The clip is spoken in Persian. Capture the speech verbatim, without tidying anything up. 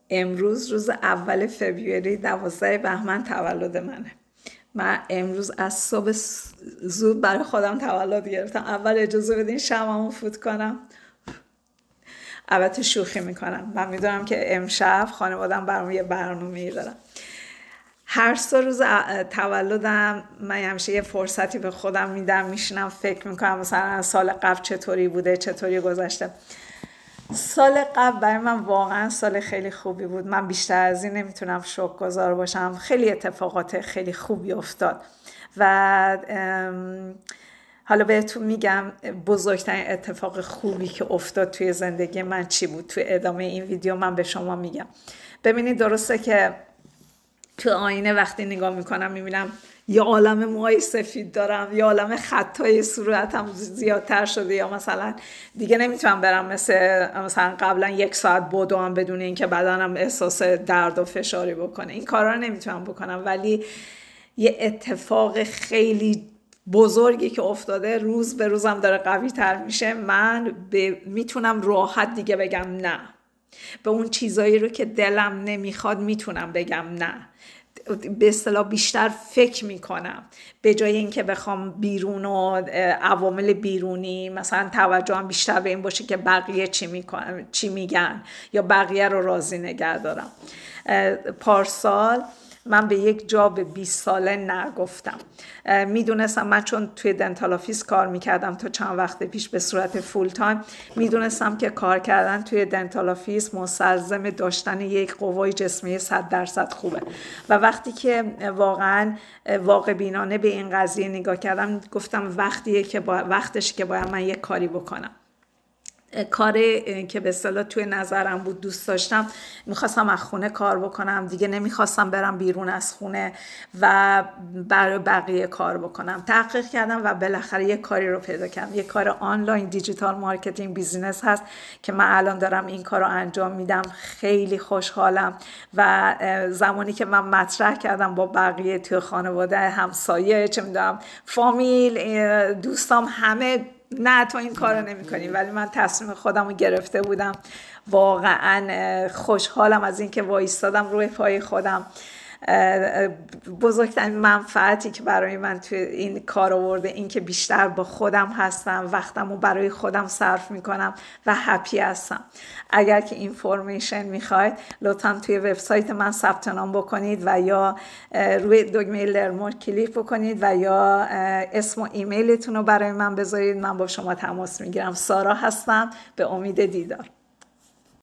امروز روز اول فوریه دوازده بهمن تولد منه. من امروز از صبح زود برای خودم تولد گرفتم. اول اجازه بدین شمعمو فوت کنم. البته شوخی میکنم، من میدونم که امشب خانوادم برام یه برنامه‌ای دارم. هر سال روز تولدم من همیشه یه فرصتی به خودم میدم، میشینم فکر میکنم مثلا سال قبل چطوری بوده، چطوری گذشته. سال قبل برای من واقعا سال خیلی خوبی بود. من بیشتر از این نمیتونم شکرگزار باشم. خیلی اتفاقات خیلی خوبی افتاد و حالا بهتون میگم بزرگترین اتفاق خوبی که افتاد توی زندگی من چی بود. توی ادامه این ویدیو من به شما میگم. ببینید درسته که تو آینه وقتی نگاه میکنم میبینم یا عالم موهای سفید دارم یا عالم خطای صورتم زیادتر شده، یا مثلا دیگه نمیتونم برم مثل مثلا قبلا یک ساعت بدوم بدون اینکه بدنم احساس درد و فشاری بکنه. این کارا رو نمیتونم بکنم، ولی یه اتفاق خیلی بزرگی که افتاده روز به روزم داره قوی تر میشه. من میتونم راحت دیگه بگم نه به اون چیزایی رو که دلم نمیخواد، میتونم بگم نه. به اصطلاح بیشتر فکر میکنم به جای اینکه بخوام بیرون و عوامل بیرونی مثلا توجهم بیشتر به این باشه که بقیه چی میکنن، چی میگن، یا بقیه رو راضی نگه دارم. پارسال من به یک جاب بیست ساله نگفتم. میدونستم من چون توی دنتال آفیس کار میکردم تا چند وقت پیش به صورت فول تایم، میدونستم که کار کردن توی دنتال آفیس مستلزم داشتن یک قوای جسمی صد درصد خوبه. و وقتی که واقعا واقع بینانه به این قضیه نگاه کردم، گفتم وقتیه که با... وقتش که باید من یک کاری بکنم. کاری که به اصطلاح توی نظرم بود، دوست داشتم، میخواستم از خونه کار بکنم، دیگه نمیخواستم برم بیرون از خونه و برای بقیه کار بکنم. تحقیق کردم و بالاخره یه کاری رو پیدا کردم. یه کار آنلاین دیجیتال مارکتینگ بیزینس هست که من الان دارم این کار رو انجام میدم. خیلی خوشحالم و زمانی که من مطرح کردم با بقیه توی خانواده، همسایه، چه میدونم فامیل، دوستام، همه نه تو این کار رو نمی کنی، ولی من تصمیم خودم رو گرفته بودم. واقعا خوشحالم از این که وایستادم روی پای خودم. بزرگترین منفعتی که برای من توی این کار آورده این که بیشتر با خودم هستم، وقتم رو برای خودم صرف میکنم و هپی هستم. اگر که اینفورمیشن میخواید لطفا توی وبسایت من ثبت نام بکنید و یا روی دکمه لرمور کلیک بکنید و یا اسم و ایمیلتون رو برای من بذارید. من با شما تماس میگیرم. سارا هستم. به امید دیدار.